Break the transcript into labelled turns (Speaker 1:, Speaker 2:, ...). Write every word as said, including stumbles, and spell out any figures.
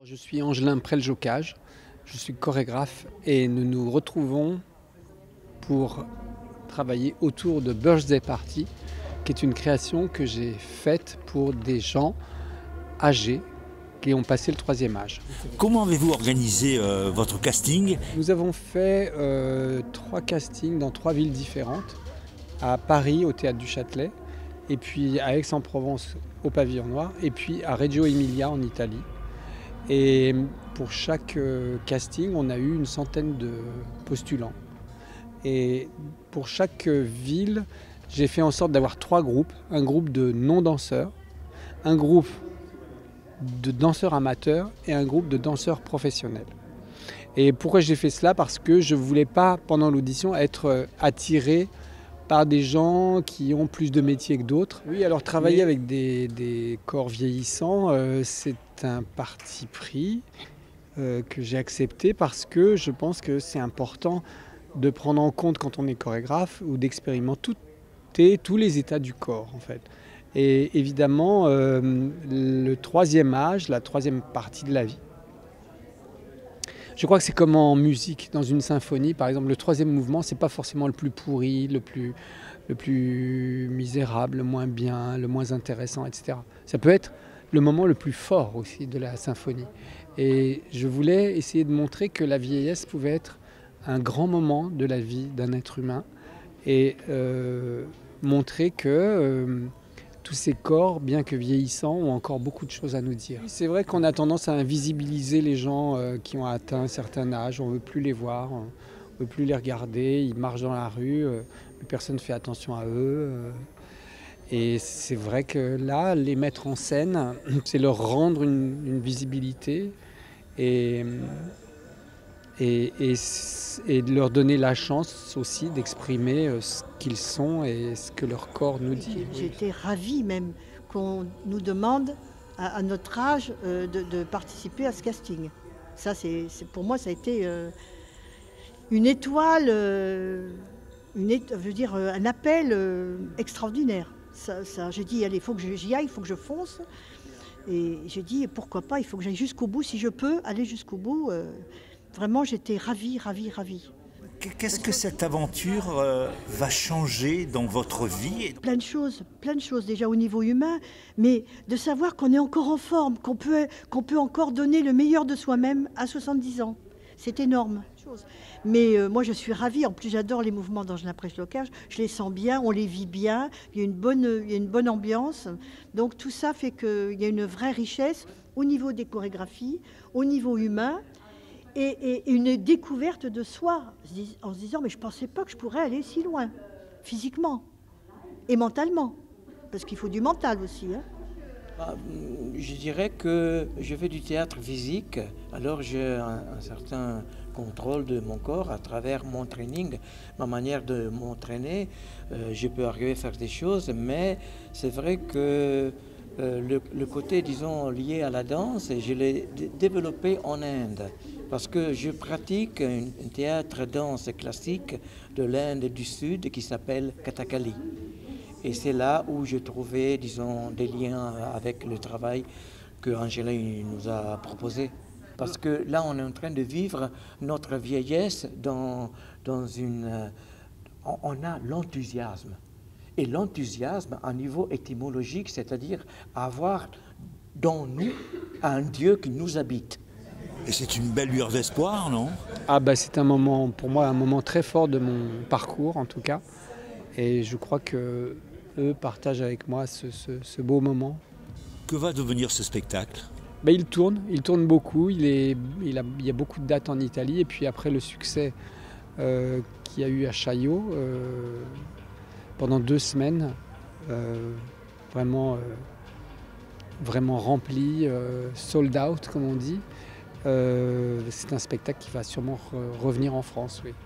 Speaker 1: Je suis Angelin Preljocage, je suis chorégraphe et nous nous retrouvons pour travailler autour de Birthday Party, qui est une création que j'ai faite pour des gens âgés qui ont passé le troisième âge.
Speaker 2: Comment avez-vous organisé euh, votre casting?
Speaker 1: Nous avons fait euh, trois castings dans trois villes différentes, à Paris au Théâtre du Châtelet, et puis à Aix-en-Provence au Pavillon Noir, et puis à Reggio Emilia en Italie. Et pour chaque casting, on a eu une centaine de postulants. Et pour chaque ville, j'ai fait en sorte d'avoir trois groupes. Un groupe de non-danseurs, un groupe de danseurs amateurs et un groupe de danseurs professionnels. Et pourquoi j'ai fait cela? Parce que je ne voulais pas, pendant l'audition, être attiré par des gens qui ont plus de métiers que d'autres. Oui, alors travailler avec des, des corps vieillissants, euh, c'est un parti pris euh, que j'ai accepté parce que je pense que c'est important de prendre en compte quand on est chorégraphe ou d'expérimenter tous les états du corps en fait. Et évidemment, euh, le troisième âge, la troisième partie de la vie, je crois que c'est comme en musique, dans une symphonie, par exemple, le troisième mouvement, c'est pas forcément le plus pourri, le plus, le plus misérable, le moins bien, le moins intéressant, et cetera. Ça peut être le moment le plus fort aussi de la symphonie. Et je voulais essayer de montrer que la vieillesse pouvait être un grand moment de la vie d'un être humain et euh, montrer que euh, tous ces corps, bien que vieillissants, ont encore beaucoup de choses à nous dire. C'est vrai qu'on a tendance à invisibiliser les gens euh, qui ont atteint un certain âge. On ne veut plus les voir, on ne veut plus les regarder. Ils marchent dans la rue, euh, personne ne fait attention à eux. Euh, et c'est vrai que là, les mettre en scène, c'est leur rendre une, une visibilité et, et, et, et de leur donner la chance aussi d'exprimer ce qu'ils sont et ce que leur corps nous dit.
Speaker 3: J'étais ravie même qu'on nous demande à, à notre âge euh, de, de participer à ce casting. Ça, c'est, c'est, pour moi, ça a été euh, une étoile, euh, une éto- je veux dire, euh, un appel euh, extraordinaire. Ça, ça, j'ai dit, allez, il faut que j'y aille, il faut que je fonce. Et j'ai dit, pourquoi pas, il faut que j'aille jusqu'au bout, si je peux aller jusqu'au bout. Euh, vraiment, j'étais ravie, ravie, ravie.
Speaker 2: Qu'est-ce que cette aventure euh, va changer dans votre vie?
Speaker 3: Plein de choses, plein de choses déjà au niveau humain, mais de savoir qu'on est encore en forme, qu'on peut, qu'on peut encore donner le meilleur de soi-même à soixante-dix ans. C'est énorme. Mais euh, moi je suis ravie, en plus j'adore les mouvements d'Angelin Preljocage, je les sens bien, on les vit bien, il y a une bonne, il y a une bonne ambiance. Donc tout ça fait qu'il y a une vraie richesse au niveau des chorégraphies, au niveau humain. Et, et une découverte de soi, en se disant, mais je ne pensais pas que je pourrais aller si loin, physiquement et mentalement, parce qu'il faut du mental aussi. Hein.
Speaker 4: Ah, je dirais que je fais du théâtre physique, alors j'ai un, un certain contrôle de mon corps à travers mon training, ma manière de m'entraîner. Euh, je peux arriver à faire des choses, mais c'est vrai que euh, le, le côté, disons, lié à la danse, je l'ai d- développé en Inde. Parce que je pratique un, un théâtre danse classique de l'Inde du Sud qui s'appelle Kathakali. Et c'est là où j'ai trouvé, disons, des liens avec le travail que Angelin nous a proposé. Parce que là, on est en train de vivre notre vieillesse dans, dans une... On, on a l'enthousiasme. Et l'enthousiasme à niveau étymologique, c'est-à-dire avoir dans nous un Dieu qui nous habite.
Speaker 2: Et c'est une belle lueur d'espoir, non?
Speaker 1: Ah bah c'est un moment, pour moi, un moment très fort de mon parcours en tout cas. Et je crois que eux partagent avec moi ce, ce, ce beau moment.
Speaker 2: Que va devenir ce spectacle?
Speaker 1: Bah, il tourne, il tourne beaucoup. Il, est, il, a, il y a beaucoup de dates en Italie. Et puis après le succès euh, qu'il y a eu à Chaillot, euh, pendant deux semaines, euh, vraiment, euh, vraiment rempli, euh, sold out comme on dit. Euh, c'est un spectacle qui va sûrement re- revenir en France, oui.